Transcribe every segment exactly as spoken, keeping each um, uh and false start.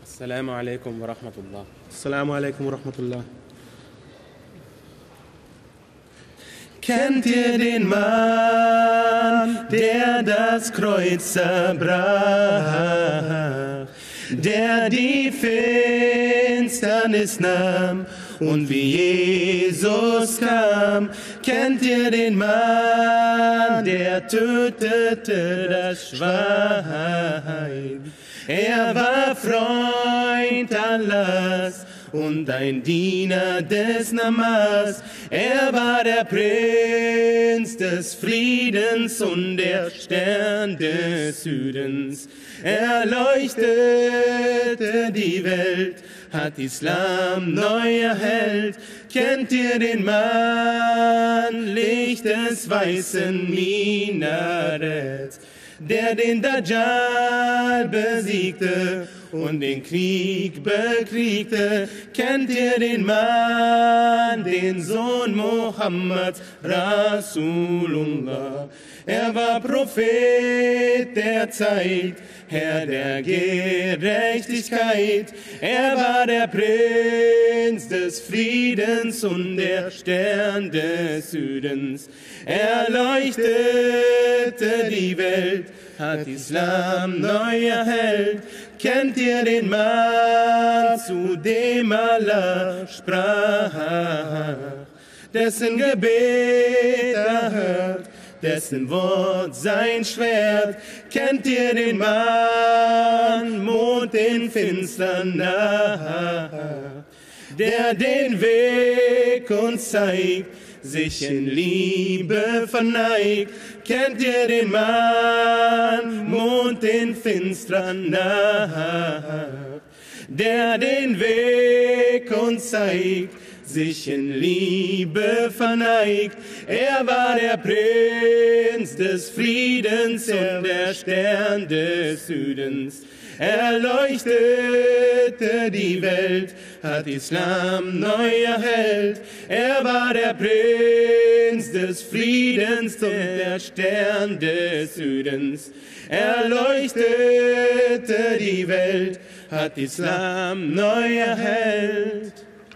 Assalamu alaikum wa rahmatullah. Assalamu alaikum wa rahmatullah. Kennt ihr den Mann, der das Kreuz zerbrach, der die Finsternis nahm und wie Jesus kam? Kennt ihr den Mann, der tötete das Schwein? Er war Freund Allahs und ein Diener des Namas. Er war der Prinz des Friedens und der Stern des Südens. Er leuchtete die Welt, hat Islam neu erhellt. Kennt ihr den Mann, Licht des weißen Minaretts, der den Dajjal besiegte und den Krieg bekriegte? Kennt ihr den Mann, den Sohn Mohammeds, Rasulullah? Er war Prophet der Zeit, Herr der Gerechtigkeit. Er war der Prinz des Friedens und der Stern des Südens. Er leuchtete die Welt, hat Islam neu erhellt. Kennt ihr den Mann, zu dem Allah sprach, dessen Gebet erhört, dessen Wort sein Schwert? Kennt ihr den Mann, Mond in finstern Nacht, der den Weg uns zeigt, sich in Liebe verneigt? Kennt ihr den Mann, Mond in finstrer Nacht, der den Weg uns zeigt, sich in Liebe verneigt? Er war der Prinz des Friedens und der Stern des Südens. Er leuchtete die Welt, hat Islam neu erhellt. Er war der Prinz des Friedens und der Stern des Südens. Er leuchtete die Welt, hat Islam neu erhellt.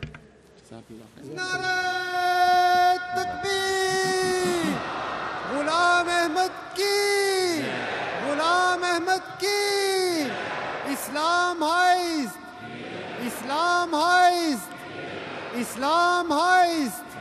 नारे तकबीर, गुलाम अहमद की, गुलाम अहमद की। Islam heißt, Islam heißt, Islam heißt.